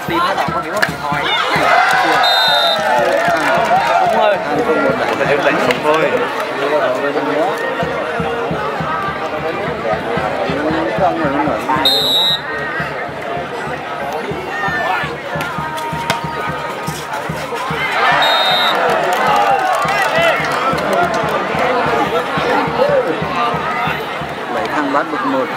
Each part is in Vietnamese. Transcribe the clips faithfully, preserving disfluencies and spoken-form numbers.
tim nó đọc có hiểu không? Thôi. Đúng rồi. Mình chỉ đánh súng thôi. Bảy thằng bắt được một.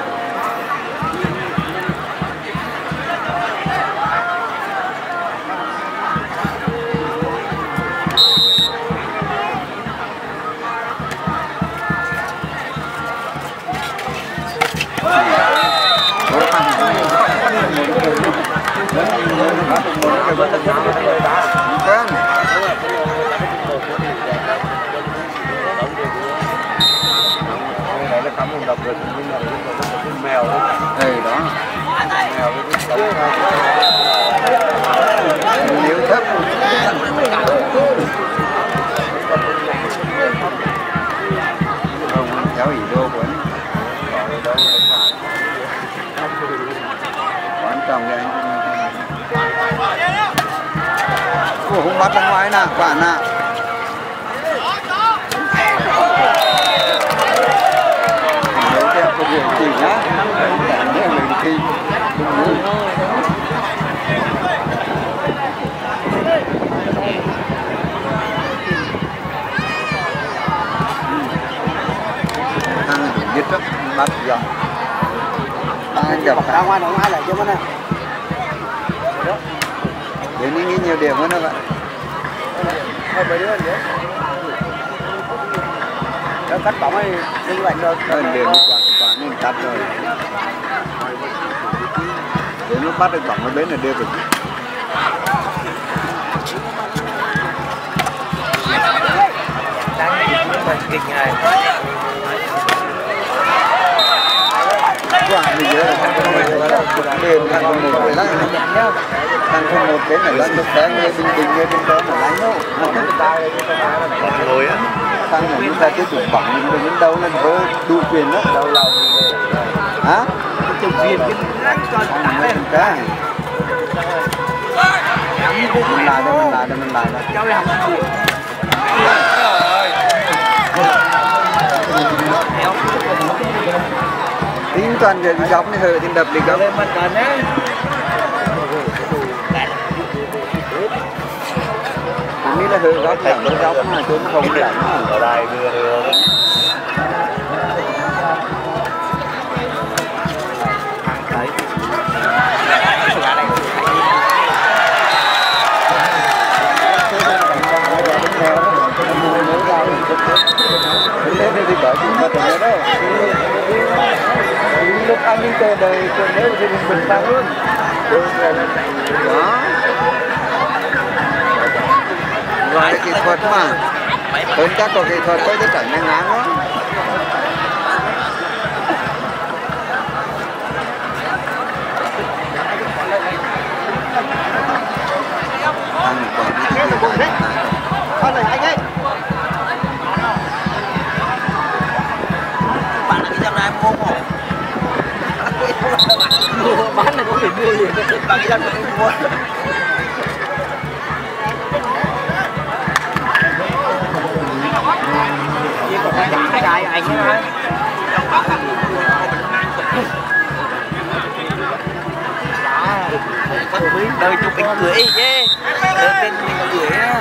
Mèo đó. Ừ đó. Mèo nếu thấp. Không cháu ý đô của anh. Quan trọng là anh không bắt ra ngoài nè, quả nè. Cái việc gì nhá, cái mình thi ăn nhất rất bắt dòng ăn gặp ra ngoài nó ngoài lại chứ mà nè để nghĩ nhiều điểm hơn đó bạn thôi mấy đứa nữa nó cắt bóng ấy nhưng lại được điểm quả quả nên cắt rồi để nó bắt được bóng ở bên là đưa được đang kịch này quả mình nhớ là thằng không một đền thằng không một phải lắc thằng không một cái này lắc được té nghe bình bình nghe bình đó mà đánh đâu lối á thằng này chúng ta tiếp tục bỏng mình đến đâu lên vô đủ quyền đó đâu lâu hả chụp viên cái thằng này cái mình lại đây mình lại đây mình lại đây cháu đi học tính toàn về đi góc này hơi thì đập đi góc lên mặt gần đấy mình nghĩ là hơi góc chẳng cái góc mà chúng không chẳng ở đây đưa đưa lên thì có chúng ta thấy đó lúc anh đi từ đời từ nếu thì mình bình tĩnh luôn đó rồi kỹ thuật mà hơn chắc có kỹ thuật có cái cảnh nhanh ngán đó anh còn đi cái gì đấy con này anh ấy bạn là cái dòng này em mua hổ bán này có thể mua liền bạn cái dòng này em mua chỉ còn cái cái đài anh ấy đời chụp ảnh cưới chứ đời bên mình cưới á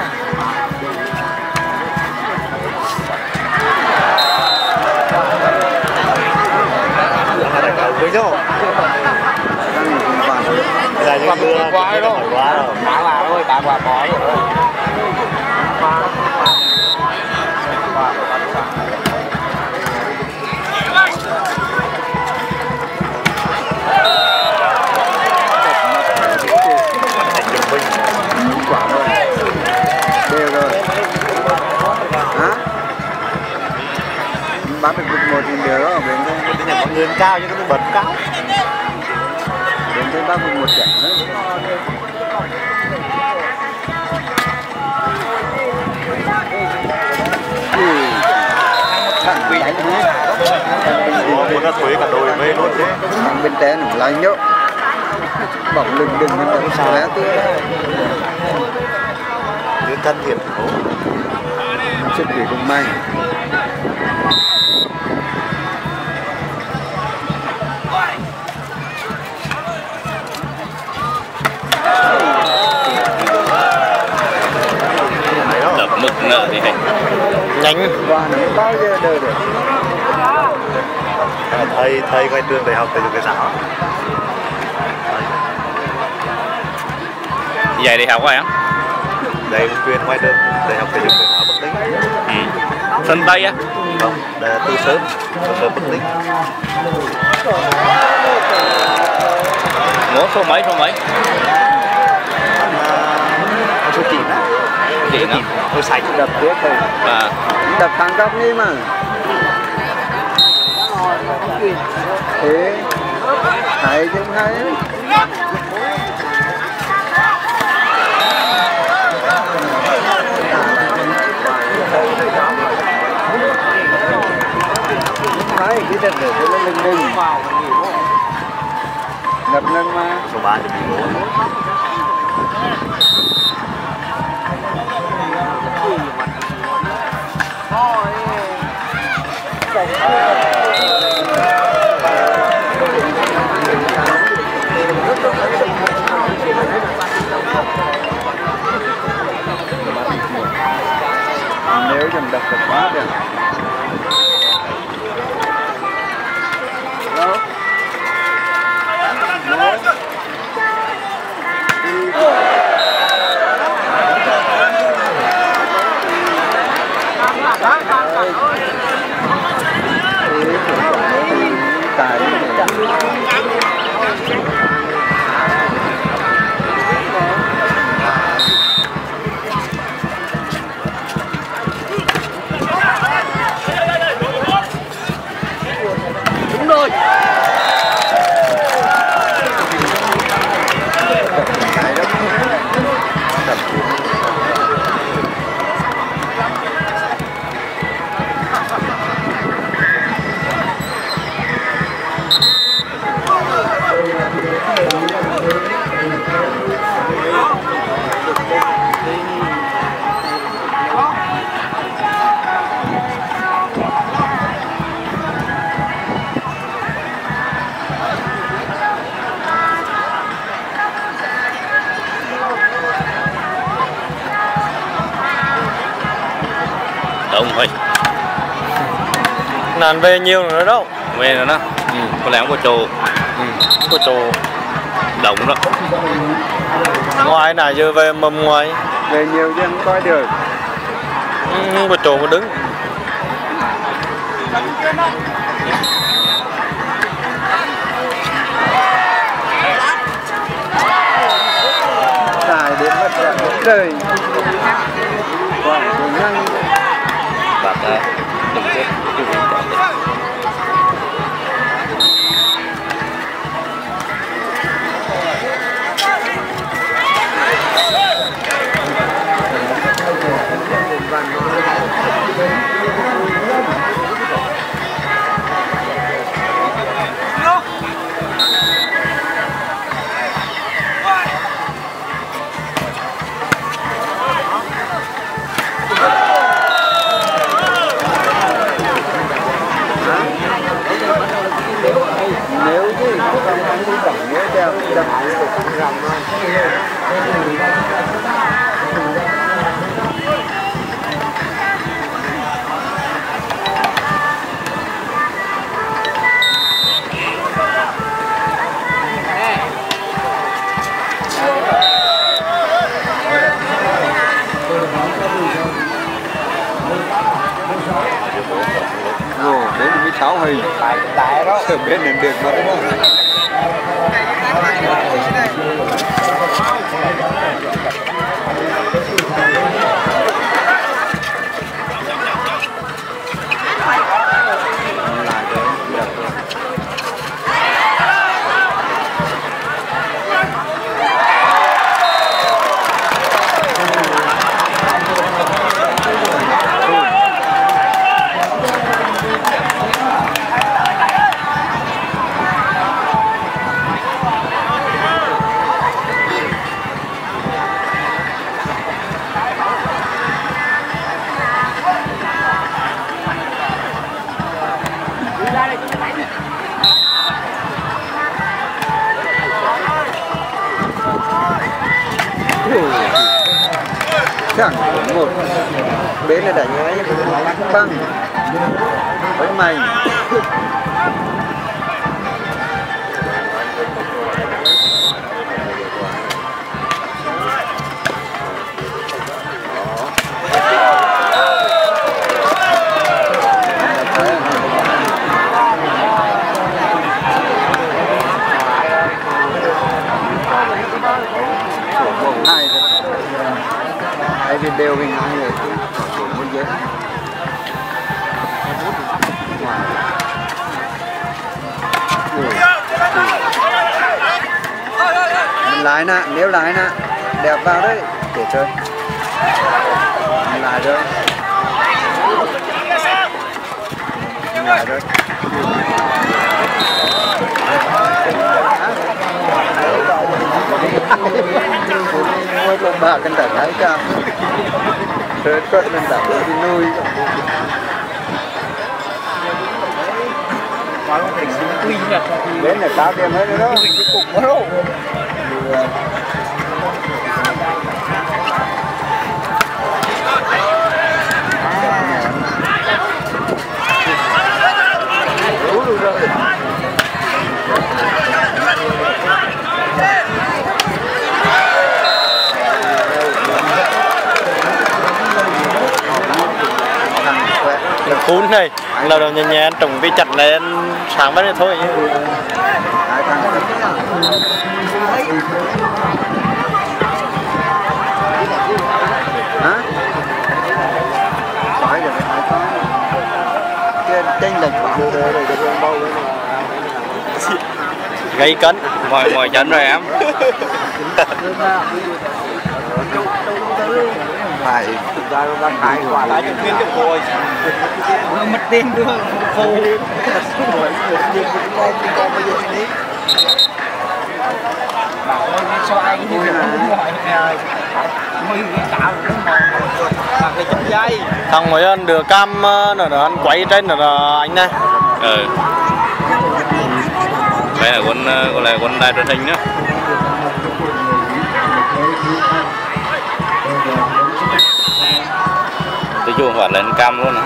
với nhau là những người quá đâu quá đâu đá vào thôi đá vào bỏ rồi đều rồi hả bắt được một thì đều đó bên đây cái này mọi người cao chứ cái bật cao bên đây bắt được một trận nữa thằng bị đánh muốn nó thuế cả đồi mê luôn thế thằng bên té nó lại nhớ bỏng lừng đừng nhưng mà xóa tươi như thân thiện phố sức để cùng may đập mực nợ thì hay nhanh và nó bao giờ đời được thầy thầy ngoài trường đại học thể dục thể thao vậy đi học rồi á đây chuyên ngoài trường đại học thể dục thể thao Bắc Ninh. ừ. Sân Tây á Không, là từ sớm từ sớm Bắc Ninh. ngố số mấy số mấy Anh số chín á chị nó tôi sạch đập tiếp thôi à đập thằng góc đi mà thế hay chứ không hay hay cái đập để cho nó lưng lưng đập nâng mà số ba thì bị gỗ nếu dầm đập được quá được đâu tài đúng rồi tài đó đập đúng thôi nàn về nhiều nữa đâu về rồi đó ừ. Có lẽ không có trồ ừ. có trồ động đó ngoài này giờ về mầm ngoài về nhiều chứ không coi được ừ, không có trồ mà đứng tài đến mất cả một đời còn năng bạc đừng chết chưa bị chạy nếu chứ không không đi tổng nếu đeo đập rầm thôi ồ đến mới sáu hình tại đó biết đến được mà đúng không thẳng một bên là đánh ấy băng với mày hai hai video với hai người muốn dễ mình lái nè, nếu lái nè đẹp vào đấy để chơi mình lái rồi mình lái rồi ngồi lồng bạc cần đặt thái cao rồi cất lên đặt đi nuôi đến là cá tiền hết rồi đó cục đó cuốn này là đầu nhẹ nhẹ trồng cái chặt này anh sáng bắt thôi hả? Phải rồi phải có cái tranh lệch gây cấn mỏi mỏi chân rồi em. phải ra ra khai quả lại những viên trong hồi mất tiền đưa khô con con bây giờ đi bảo cho anh như là mình tạo là cái chân dây thằng mới anh đưa cam nữa đó anh quay trên nữa anh này Ừ. Đây là con con là con đài truyền hình đó. Tôi chuông phải lên cam luôn hả?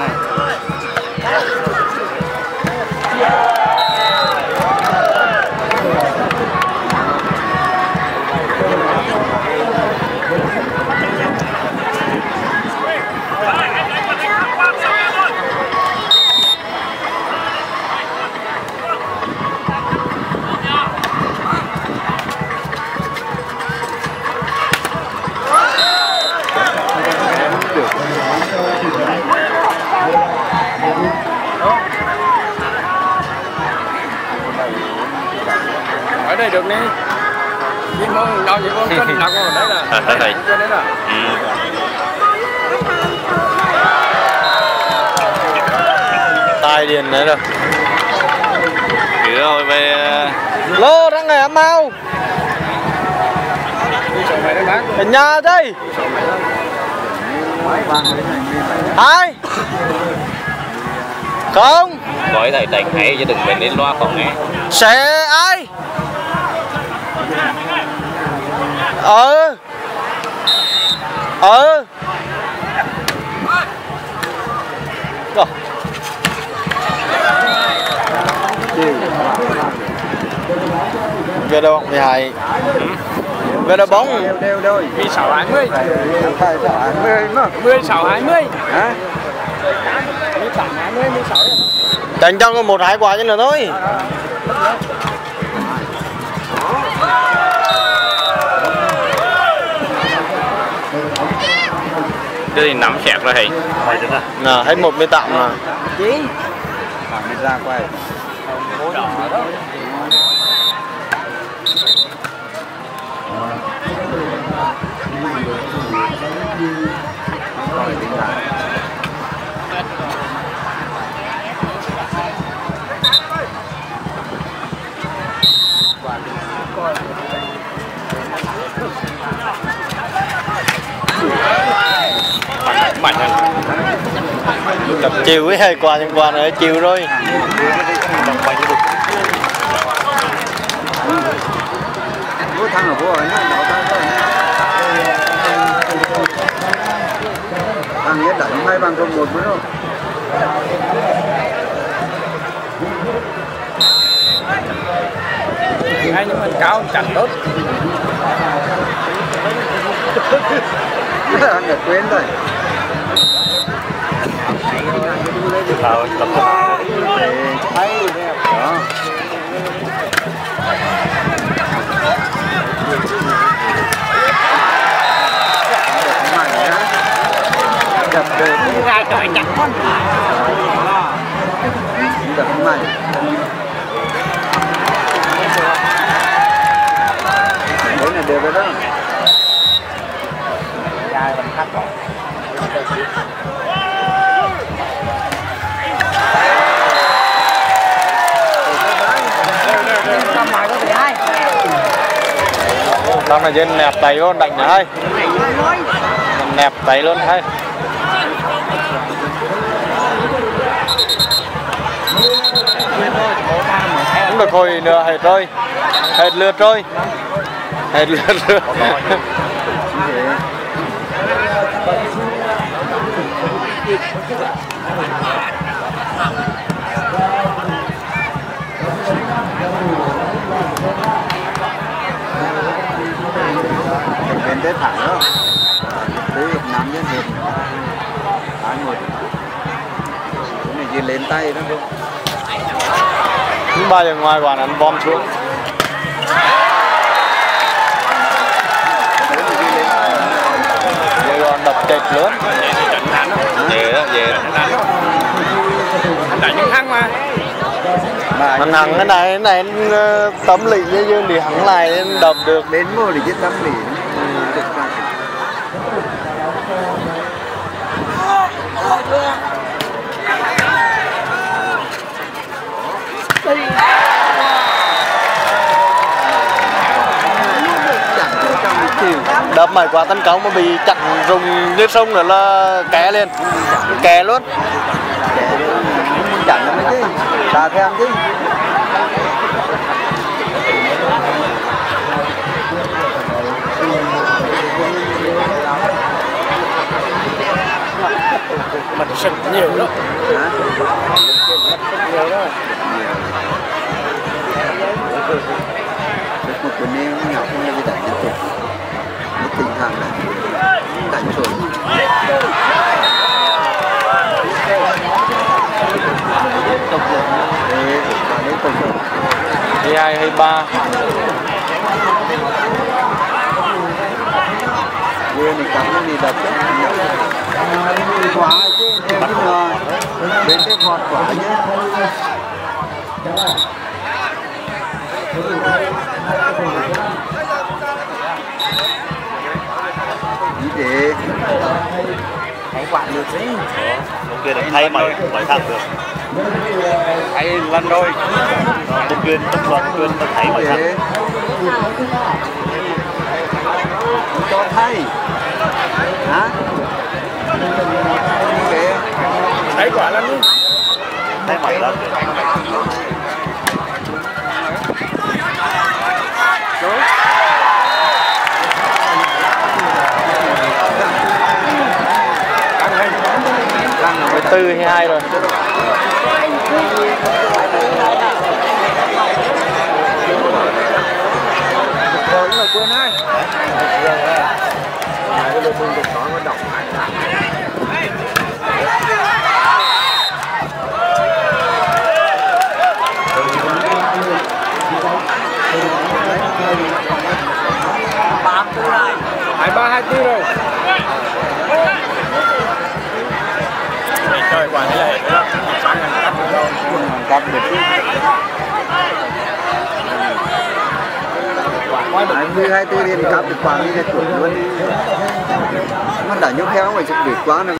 Ở đây được nè. Nhưng mà nào chỉ con chân nào còn đấy là. Đây này. Đấy là. tai điền đấy rồi Cứ rồi về lô đang ngày mau ở nhà đây hai không gói thầy đánh hay chứ đừng về lên loa phòng nghe. sẽ ai ờ ờ rồi về đâu mười hai về đâu bóng đều đều đôi mười sáu hai mươi phải phải mười mà mười sáu hai mươi hả mười tám hai mươi mười sáu đánh trong có một hai quả chứ nữa thôi Cái gì nắm chẹt ra thầy. nè hết một mươi tạm nè chín bạn đi ra quay Mạnh hơn. tập chiều với hai quả nhưng quả này chiều rồi bố thằng ở bố ở nó đổ tay thôi đánh hai bằng không một nữa đâu. Hai nhưng mình cao chặt tốt. Anh đã quên rồi. Sao tập Hay đó. Đập được ra trời chặt con đập mạnh đấy là được rồi đó. dài bằng khách rồi Tao là dân nẹp tay luôn đánh này nẹp tay luôn hay không được hồi nữa hết rồi hết lượt rồi hết lượt rồi bên tới thẳng đó tới Việt Nam nhân hiệp hai một cái này chỉ lên tay đó không bao giờ ngoài quả ăn bom xuống vậy còn đập chệch lớn về đó về đó Đánh những thăng mà hắn hằng cái này cái này tấm lị như dương thì hắn lại đập được đến mua thì chết tấm lì đập mày quá tấn công mà bị chặn rùng như sông nữa là kè lên kè luôn chặn nó mới chứ ta theo chứ mình sực nhiều đó hả? nhiều đó một tuần em nhỏ không là đánh liên tục một tình thẳng này đánh rồi tục rồi đấy đấy tục rồi hai hai hay ba quê này cắm cái gì đập đấy quá chứ bất ngờ bên cái vọt quả nhé như thế hãy quản được đấy ông kia thay mày mày thằng được thấy lần rồi ông kia tất cả ông kia nó thấy mày thằng cho thay hả kìa thấy quả lắm đi thấy mày lắm mười tư hay hai rồi rồi là quên hai hai ba hai tư rồi trời quả thế này cặp được hai mươi hai tư liền cặp được quả như là chuẩn luôn nó đã nhúc khéo mà chụp được quá